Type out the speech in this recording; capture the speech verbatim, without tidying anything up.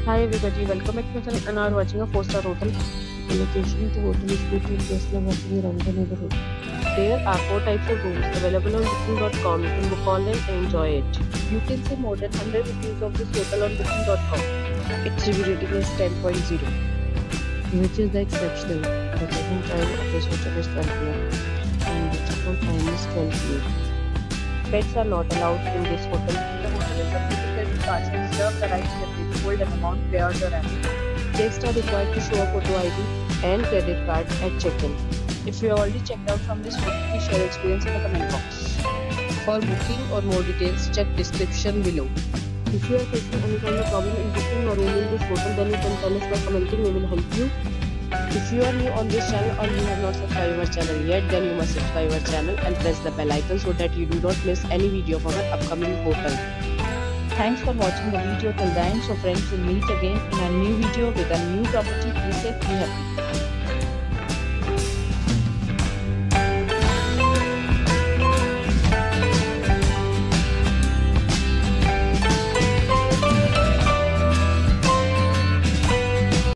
Hi everybody, welcome back to my channel and are watching a four star hotel. The location of the hotel is good and guests love walking around the neighborhood. There are four types of rooms available on booking dot com. You can book online and enjoy it. You can see more than one hundred reviews of this hotel on booking dot com. Its review rating is ten point zero, which is the exceptional. The check-in time of this hotel is twelve p m and the check-out time is twelve p m Pets are not allowed in this hotel. The hotel is a credit cards and reserve the right to hold an amount prior to arrival. Guests are required to show a photo I D and credit card at check-in. If you have already checked out from this hotel, please share your experience in the comment box. For booking or more details, check description below. If you are facing any kind of problem in booking a room in this hotel, then you can tell us by commenting. We will help you. If you are new on this channel or you have not subscribed our channel yet, then you must subscribe our channel and press the bell icon so that you do not miss any video of our upcoming hotel. Thanks for watching the video till the end. So friends, will meet again in a new video with a new property. Be safe, be happy.